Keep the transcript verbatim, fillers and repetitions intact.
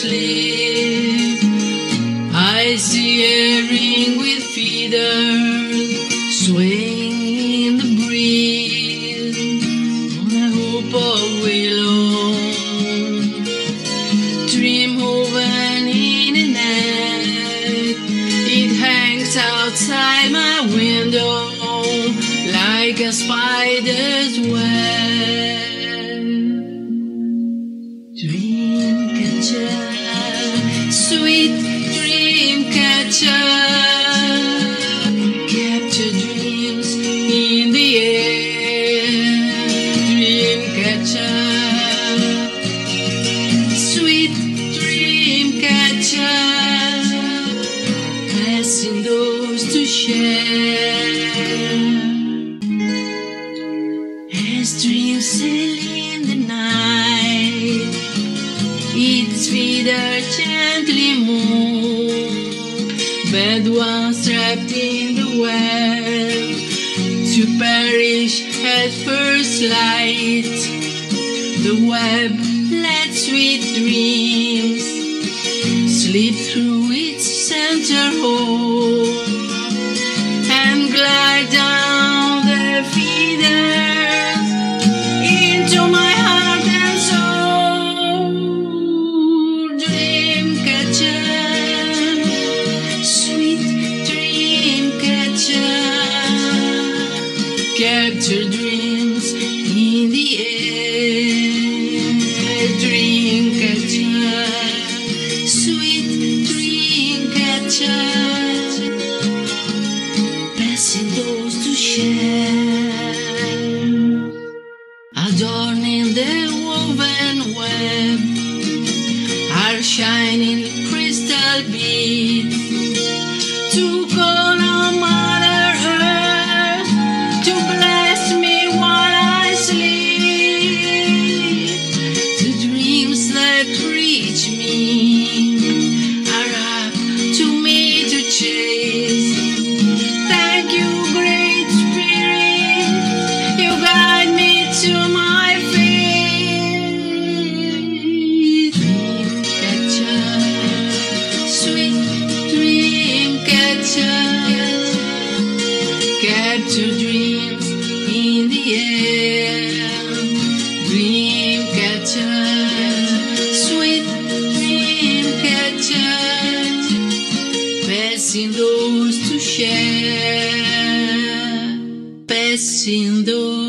sleep. I see a ring with feathers swaying in the breeze on a hoop of willow. Dream woven in the night, it hangs outside my window like a spider's web. Dream catcher, sweet dream catcher, capture dreams in the air. Dream catcher, sweet dream catcher, passing those to share. As dreams sail in the night, its feathers gently move, bed ones trapped in the web, to perish at first light. The web lets sweet dreams slip through its center hole and glide down their feathers into my heart and soul. Dream catcher, sweet dream catcher, capture dreams in the air. Dream catcher, sweet dream catcher, passing those to share. Adorning the woven web are shining crystal beads to call on Mother Earth to bless me while I sleep. The dreams that reach me are up to me to chase. Thank you, Great Spirit, you guide me to my feet. Dream catcher, sweet dream catcher, capture dreams in the air. Dream catcher, sweet dream catcher, passing those to share, passing those